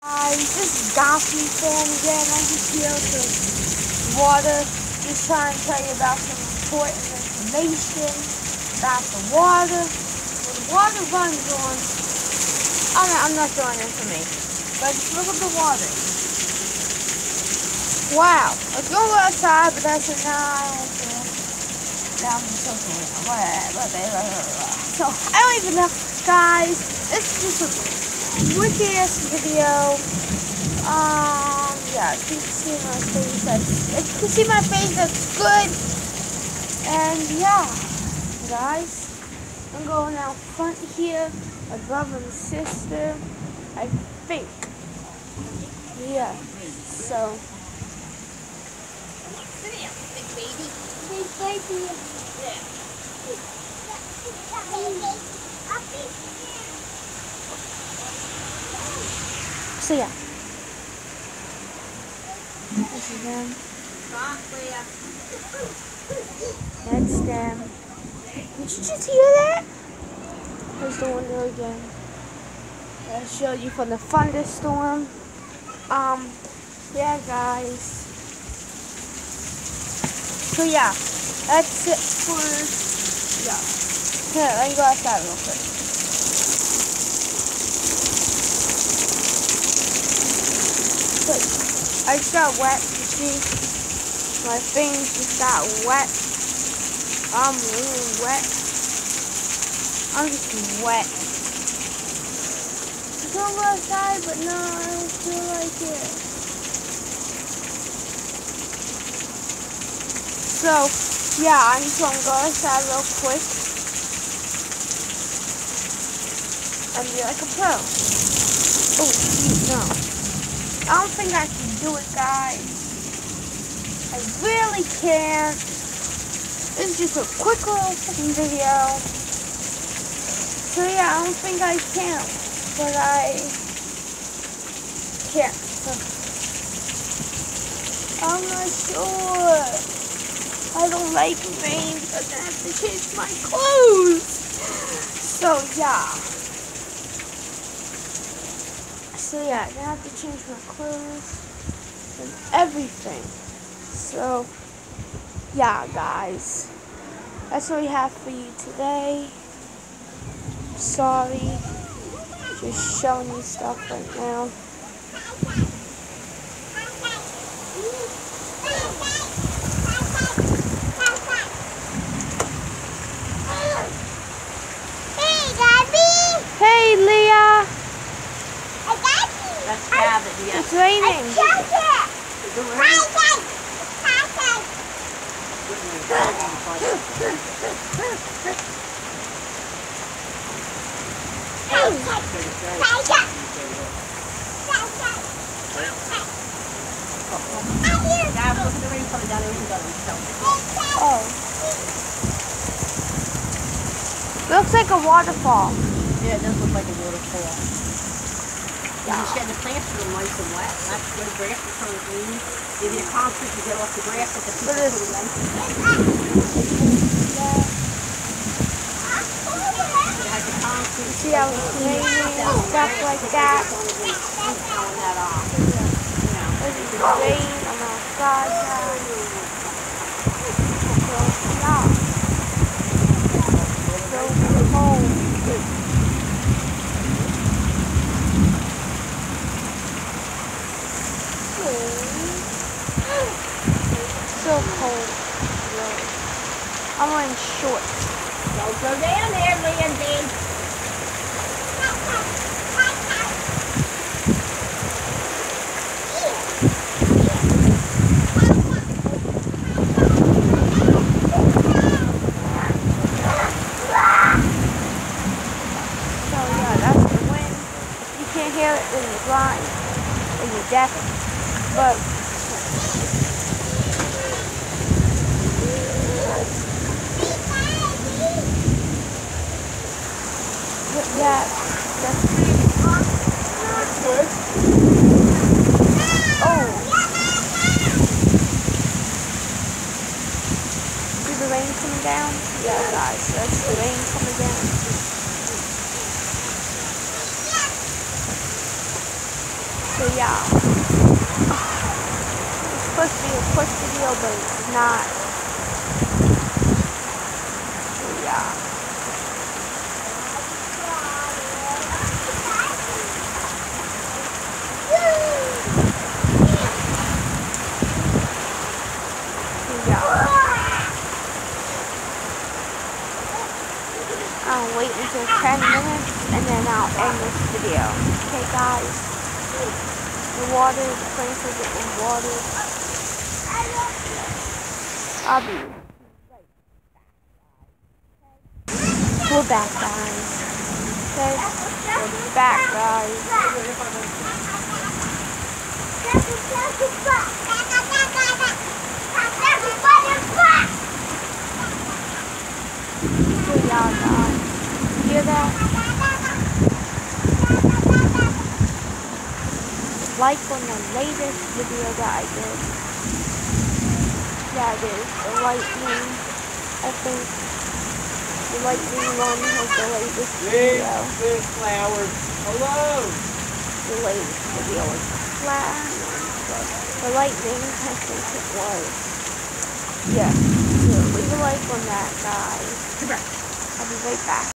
This is Goffy Fan again. I'm just here with water. Just trying to tell you about some important information about the water. When the water runs on, I'm not throwing information, but just look at the water. Wow, let's go outside, but that's a So I don't even know, guys. This is just a quick ass video. Yeah, you can see my face. You can see my face. That's good. And yeah, guys, I'm going out front here. My brother and sister, I think. Yeah. So. Big baby. Big baby. Yeah. So yeah. This is them. That's them. Did you just hear that? There's the window again. I showed you from the thunderstorm. Yeah, guys. So yeah, that's it for Here, let me go outside real quick. I just got wet, you see? My things just got wet. I'm really wet. I'm just wet. I'm gonna go outside, but no, I don't feel like it. So, yeah, I'm just gonna go outside real quick and be like a pro. Oh, no. I don't think I can do it, guys. I really can't. This is just a quick little fucking video. So yeah, I don't think I can, but I can't. So, I'm not sure. I don't like rain because I have to change my clothes. So yeah. So yeah, I have to change my clothes and everything. So yeah, guys, that's what we have for you today. Sorry, just showing you stuff right now. Hey, Leah. That's Gavin, yeah. It's raining. Oh. Looks like a waterfall. Yeah, it does look like a waterfall. Yeah. You shed the plants that are nice and wet. That's good. Grass will turn green. If you're constant, you get off the grass at the people put away. You have the concrete. See how it's raining and stuff like that. This is rain. I'm outside now. So cold. So cold. I'm wearing shorts. Don't go down there, Lindy. So yeah, that's the wind. You can't hear it when you're blind, when you're deaf, but that's good. Oh, see the rain coming down? Yeah, guys, that's the rain coming down. So yeah. It's supposed to be a quick video, but it's not. So yeah. I'll wait until 10 minutes and then I'll end this video. Okay guys? The plants are getting watered. I'll be right back. We're back guys. Okay? We're back guys. Good job, guys. Hear that? Like on the latest video that I did. That is the lightning. I think the lightning one was the latest video. Flowers. Hello. The latest video was the lightning. I think it was. Yeah. So leave a like on that, guys. I'll be right back.